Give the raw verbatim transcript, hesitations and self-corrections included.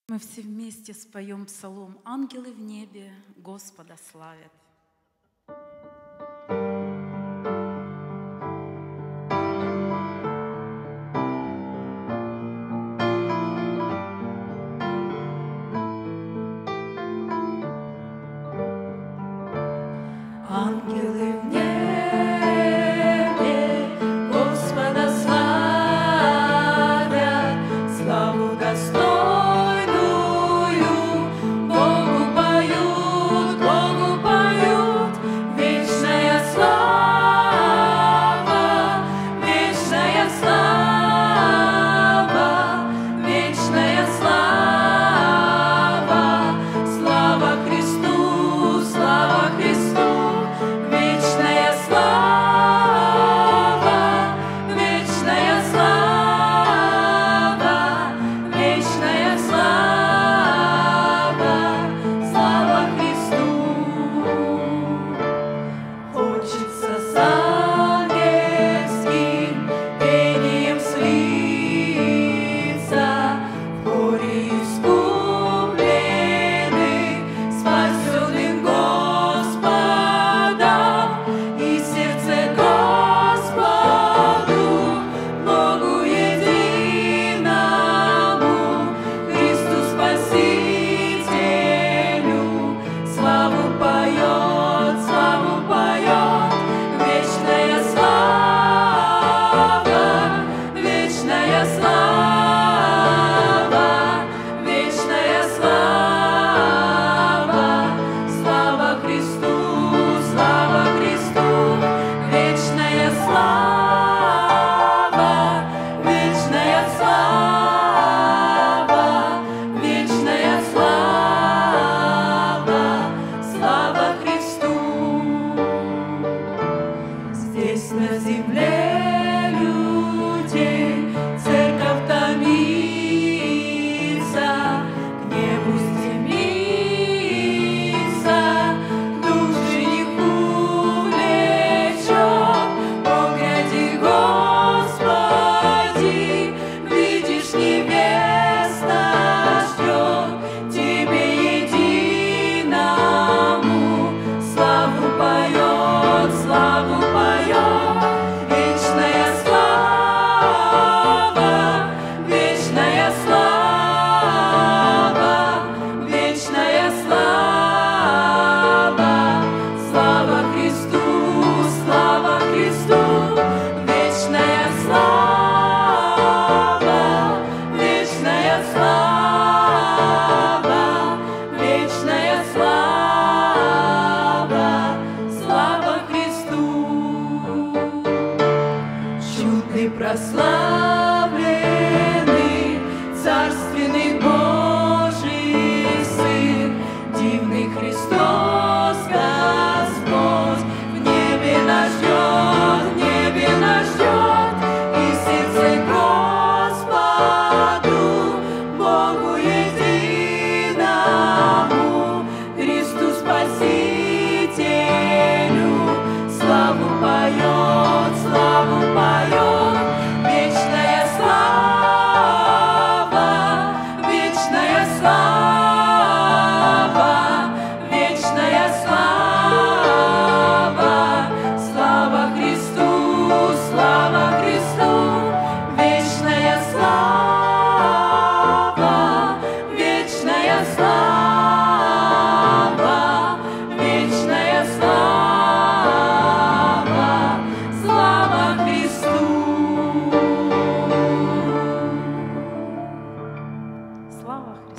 Мы все вместе споем псалом «Ангелы в небе Господа славят». Ангелы в небе Господа славят, славу достойную Богу поют, Богу поют. Вечная слава, вечная слава, вечная слава, слава Христу, слава Христу. Вечная слава, вечная слава, вечная слава, слава Христу. Хочется с ангельским пением слиться в хоре искупленных, спасенных Господом, и сердце Господу, Богу единому, Христу Спасителю, славу поет, славу поет. Вечная слава, вечная слава, вечная слава, слава Христу, слава Христу. Вечная слава, вечная слава, вечная слава, слава Христу. Здесь на земле людей церковь томится, к небу стремится, души их увлечет. Погляди, Господи, видишь, невеста ждет, Тебе единому славу поет, славу поет. Вечная слава, вечная слава, вечная слава, слава Христу, слава Христу. Вечная слава, вечная слава, вечная слава, слава Христу. Чудный, прославленный, царственный Божий Сын, дивный Христос Господь, в небе нас ждет, в небе нас ждет, и сердце Господу, Богу единому, Христу Спасителю, славу поет, славу поет. Вечная слава, вечная слава, вечная слава, слава Христу, слава Христу. Вечная слава, вечная слава, вечная слава, слава Христу. Слава Христу!